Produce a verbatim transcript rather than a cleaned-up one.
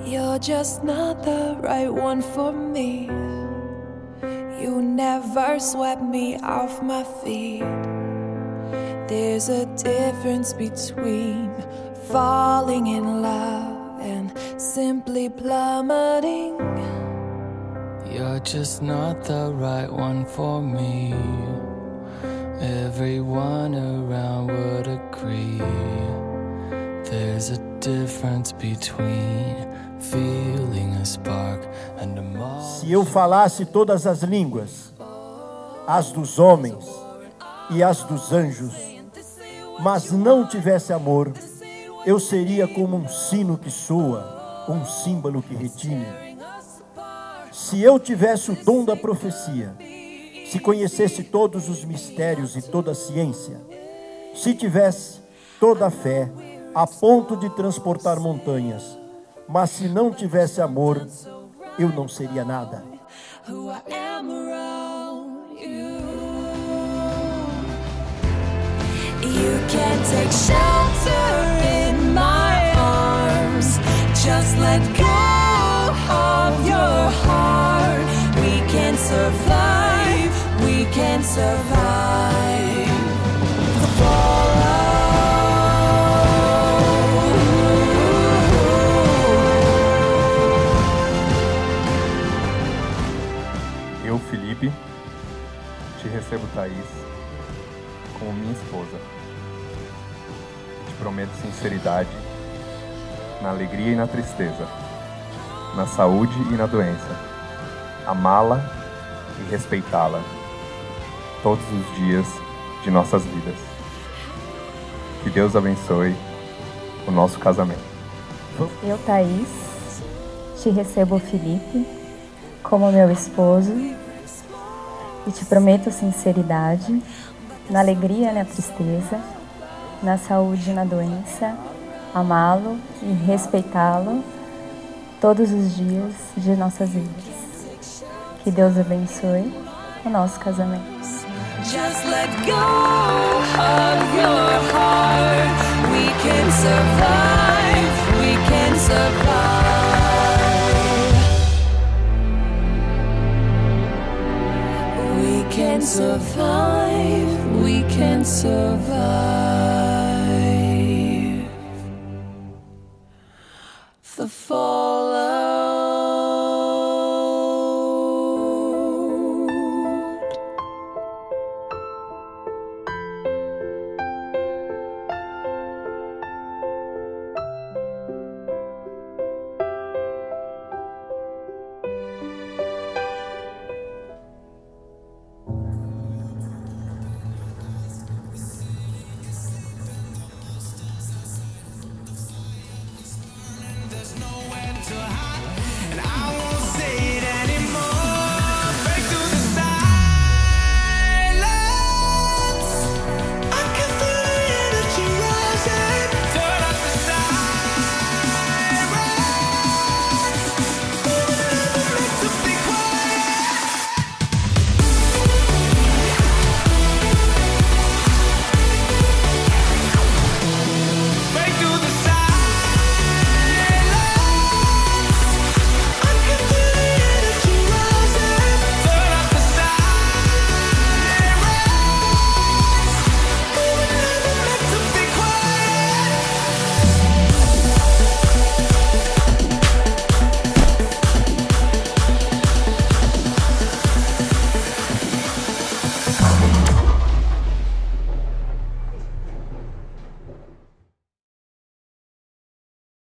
You're just not the right one for me. You never swept me off my feet. There's a difference between falling in love and simply plummeting. You're just not the right one for me. Everyone around would agree. There's a difference between feeling a spark and a moth. Se eu falasse todas as línguas, as dos homens e as dos anjos, mas não tivesse amor, eu seria como um sino que soa, um símbolo que retine. Se eu tivesse o dom da profecia, se conhecesse todos os mistérios e toda a ciência, se tivesse toda a fé, a ponto de transportar montanhas, mas se não tivesse amor, eu não seria nada. Who I am around you. You can't take shelter in my arms. Just let go of your heart. We can survive. We can survive the fallout. Eu, Felipe, te recebo, Thaís, como minha esposa. Te prometo sinceridade na alegria e na tristeza, na saúde e na doença, amá-la e respeitá-la todos os dias de nossas vidas. Que Deus abençoe o nosso casamento. Eu, Thaís, te recebo, Felipe, como meu esposo e te prometo sinceridade na alegria e na tristeza, na saúde e na doença, amá-lo e respeitá-lo todos os dias de nossas vidas. Que Deus abençoe o nosso casamento. Just let go of your heart. We can survive. We can survive. We can survive. We can survive.